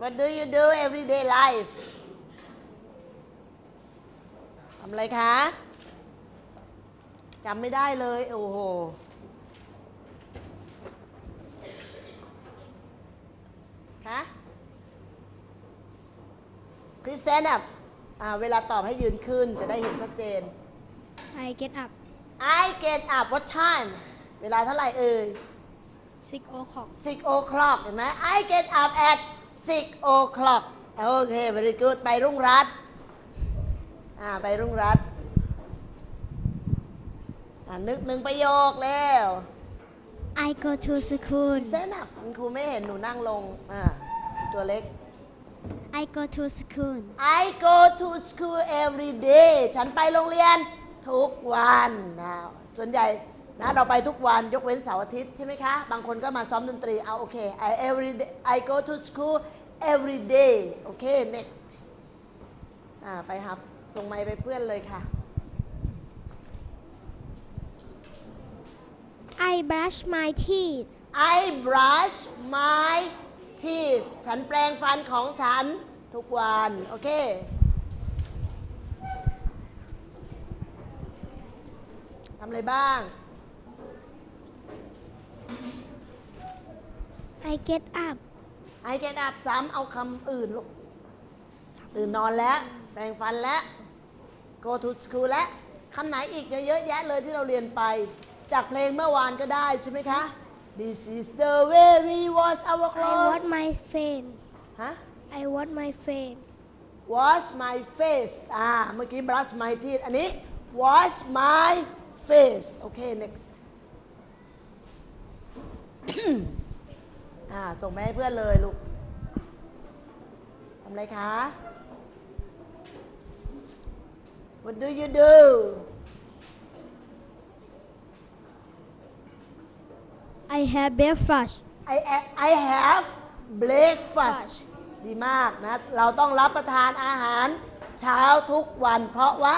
What do you do everyday life ทำอะไรคะจำไม่ได้เลยโอ้โหคะคริสเซนอัพเวลาตอบให้ยืนขึ้นจะได้เห็นชัดเจน I get up I get up what time เวลาเท่าไหร่เอ่ย 6 o'clock 6 o'clock เห็นไหม I get up at 6 o'clock โอเค very good ไปรุ่งรัตน์ไปรุ่งรัตน์นึกหนึ่งประโยคแล้ว I go to school เส้นอ่ะคุณครูไม่เห็นหนูนั่งลงตัวเล็ก I go to school I go to school every day ฉันไปโรงเรียนทุกวันนะส่วนใหญ่นะเราไปทุกวันยกเว้นเสาร์อาทิตย์ใช่ไหมคะบางคนก็มาซ้อมดนตรีโอเค I go to school every day โอเค next ไปครับส่งไมค์ไปเพื่อนเลยค่ะ I brush my teeth I brush my teeth ฉันแปรงฟันของฉันทุกวันโอเคทำอะไรบ้าง I get up I get up ซ้ำเอาคำอื่นลูกตื่นนอนแล้วแปรงฟันแล้ว go to school แล้วคำไหนอีกเยอะแยะเลยที่เราเรียนไปจากเพลงเมื่อวานก็ได้ใช่ไหมคะ This is the way we wash our I clothes wash my face ฮะ I wash my face wash my face เมื่อกี้ brush my teeth อันนี้ wash my face โอเค next ส่งไปให้เพื่อนเลยลูกทำอะไรคะ What do you do I have breakfast I have breakfast ดีมากนะเราต้องรับประทานอาหารเช้าทุกวันเพราะว่า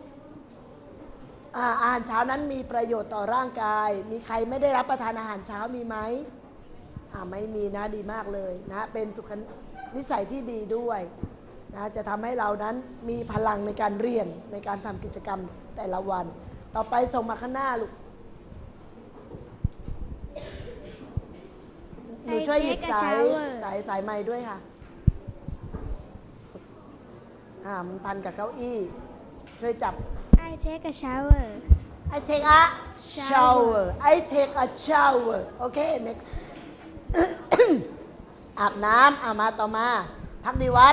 อาหารเช้านั้นมีประโยชน์ต่อร่างกายมีใครไม่ได้รับประทานอาหารเช้ามีไหมไม่มีนะดีมากเลยนะเป็นสุขนิสัยที่ดีด้วยนะจะทำให้เรานั้นมีพลังในการเรียนในการทำกิจกรรมแต่ละวันต่อไปส่งมาข้างหน้าลูกหนูช่วยหยิบสายไม้ด้วยค่ะมันพันกับเก้าอี้ช่วยจับ I take a shower I take a shower I take a shower โอเค next อาบน้ำมาต่อมาพักดีวัด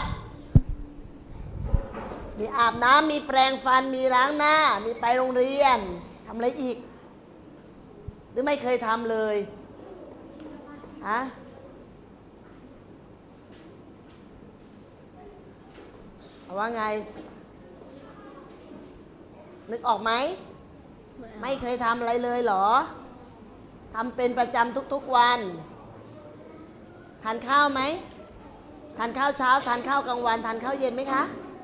มีอาบน้ำมีแปรงฟันมีล้างหน้ามีไปโรงเรียนทำอะไรอีกหรือไม่เคยทำเลยว่าไงนึกออกไหมไม่เคยทำอะไรเลยเหรอทำเป็นประจำทุกๆวันทานข้าวไหมทานข้าวเช้าทานข้าวกลางวันทานข้าวเย็นไหมคะ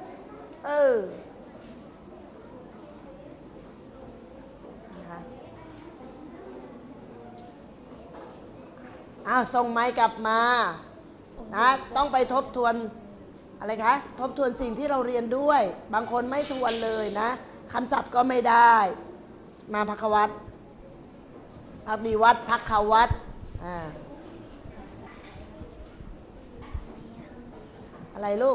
ส่งไม้กลับมานะต้องไปทบทวนอะไรคะทบทวนสิ่งที่เราเรียนด้วยบางคนไม่ทวนเลยนะคำศัพท์ก็ไม่ได้มาภัควัตรภักดีวัดภัควัตรอะไรลูก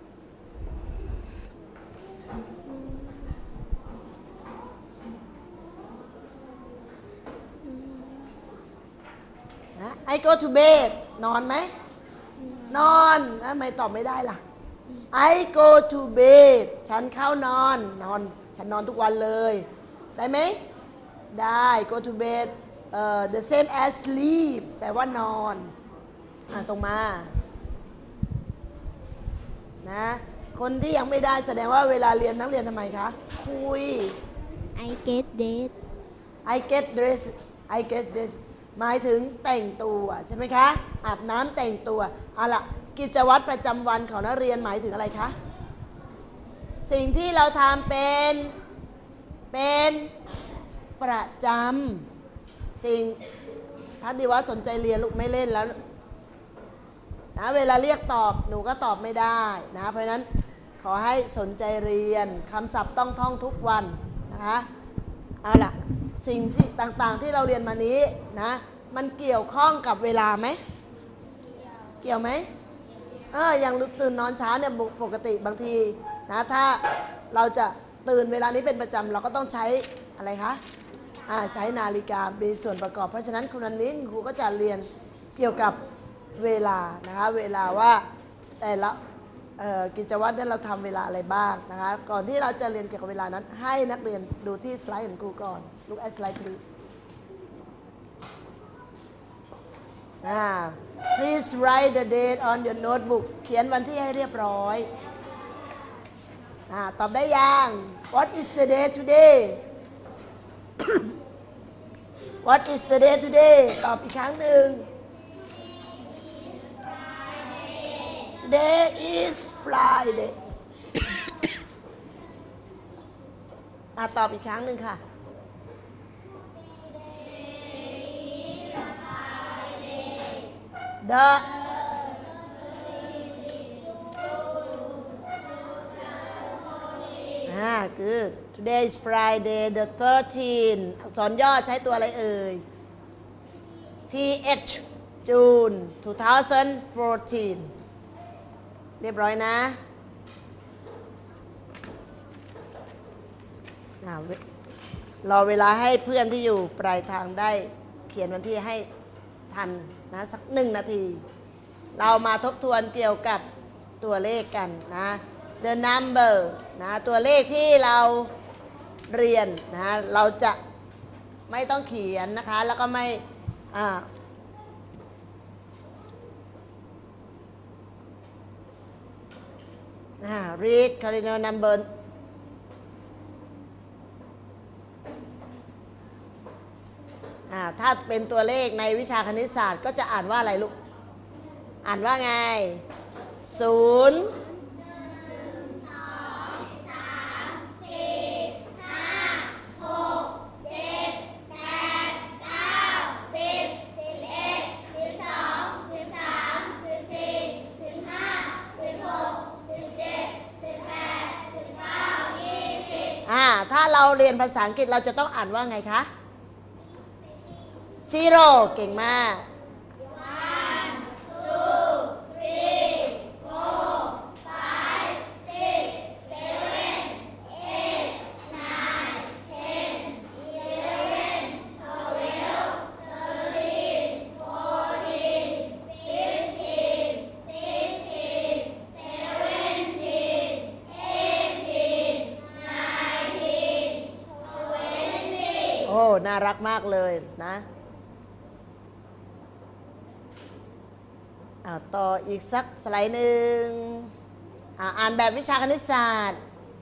I go to bed นอนไหมนอนทำไมตอบไม่ได้ล่ะ I go to bed ฉันเข้านอนฉันนอนทุกวันเลยได้ไหมได้ go to bed the same as sleep แปลว่านอนส่งมานะคนที่ยังไม่ได้แสดงว่าเวลาเรียนนักเรียนทำไมคะคุย I get dressed I get dressed I get dressed หมายถึงแต่งตัวใช่ไหมคะอาบน้ำแต่งตัวล่ะกิจวัตรประจำวันของนักเรียนหมายถึงอะไรคะสิ่งที่เราทำเป็นประจำสิ่งพักดีว่าสนใจเรียนลูกไม่เล่นแล้วนะเวลาเรียกตอบหนูก็ตอบไม่ได้นะเพราะฉะนั้นขอให้สนใจเรียนคำศัพท์ต้องท่องทุกวันนะคะเอาล่ะสิ่งที่ต่างๆที่เราเรียนมานี้นะมันเกี่ยวข้องกับเวลาไหมเกี่ยวไหมอย่างตื่นนอนเช้าเนี่ยปกติบางทีนะถ้าเราจะตื่นเวลานี้เป็นประจำเราก็ต้องใช้อะไรคะใช้นาฬิกามีส่วนประกอบเพราะฉะนั้นคุณนันนี้ครูก็จะเรียนเกี่ยวกับเวลานะคะเวลาว่าแต่ละกิจวัตรเนี่ยเราทำเวลาอะไรบ้างนะคะก่อนที่เราจะเรียนเกี่ยวกับเวลานั้นให้นักเรียนดูที่สไลด์ของครูก่อน look at slide please please write the date on your notebook เขียนวันที่ให้เรียบร้อยตอบได้ยัง what is the day today what is the day today ตอบอีกครั้งหนึ่ง today is Friday ตอบอีกครั้งหนึ่งค่ะThe good today is Friday the 13th อักษรย่อใช้ตัวอะไรเอ่ย TH June 2014 เรียบร้อยนะรอเวลาให้เพื่อนที่อยู่ปลายทางได้เขียนวันที่ให้ทันนะสัก1 นาทีเรามาทบทวนเกี่ยวกับตัวเลขกันนะ the number นะตัวเลขที่เราเรียนนะเราจะไม่ต้องเขียนนะคะแล้วก็ไม่read cardinal number ถ้าเป็นตัวเลขในวิชาคณิตศาสตร์ก็จะอ่านว่าอะไรลูกอ่านว่าไง0 ถ้าเราเรียนภาษาอังกฤษเราจะต้องอ่านว่าไงคะzero เก่งมาก 1 2 3 4 5 6 7 8 9 10 11 12 13 14 15 16 17 18 19 20 น่ารักมากเลยนะต่ออีกสักสไลด์หนึ่งอ่านแบบวิชาคณิตศาสตร์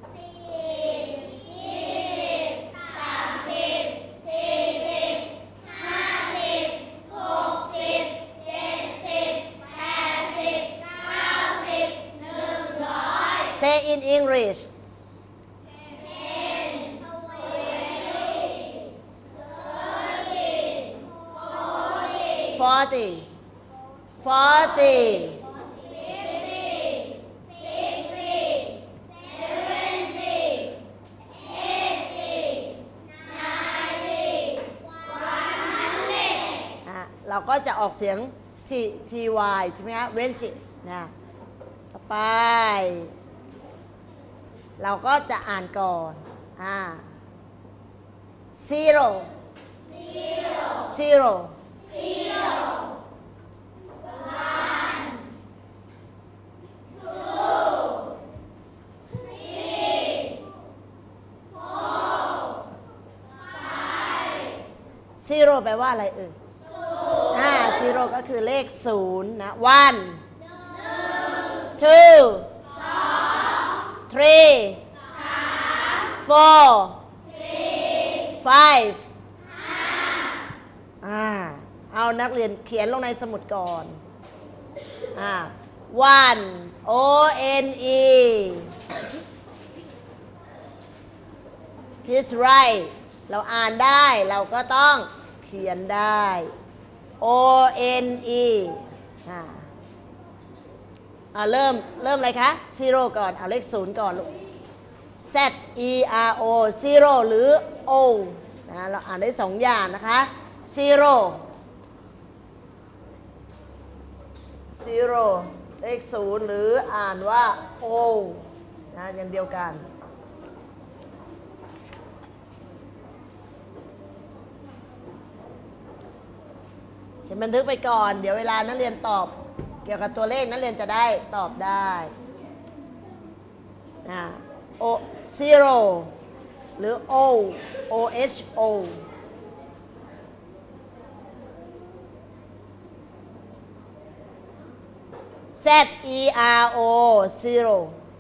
Say in English 40 40 เราก็จะออกเสียง ty ใช่ไหมคะเว้นจินะต่อไปเราก็จะอ่านก่อนzero zero zero แปลว่าอะไรzero ก็คือเลข0นะ one two three four five เอานักเรียนเขียนลงในสมุดก่อนone one please write เราอ่านได้เราก็ต้องเขียนได้one เริ่มอะไรคะ zero ก่อนเอาเลข0ก่อนลูก Z E R O zero หรือ O นะเราอ่านได้2อย่างนะคะ zero เลข0หรืออ่านว่า O นะอย่างเดียวกันเขียนบันทึกไปก่อนเดี๋ยวเวลานักเรียนตอบเกี่ยวกับตัวเลขนักเรียนจะได้ตอบได้O zero หรือ O O H O Z E R O zero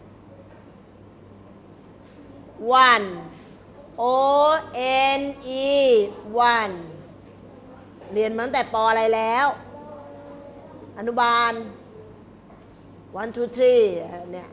one O N E one เรียนมาตั้งแต่ป.อะไรแล้วอนุบาล one two three เนี่ย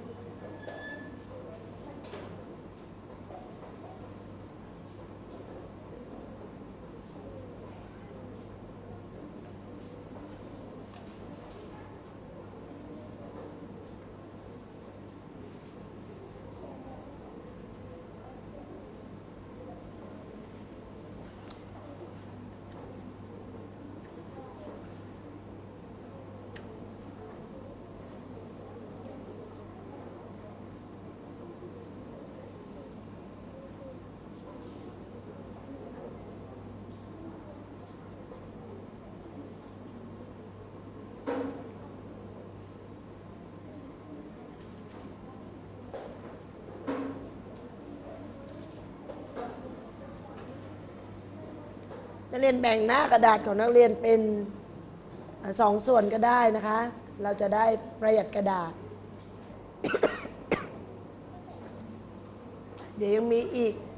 นักเรียนแบ่งหน้ากระดาษของนักเรียนเป็น2 ส่วนก็ได้นะคะเราจะได้ประหยัดกระดาษ เดี๋ยวยังมีอีก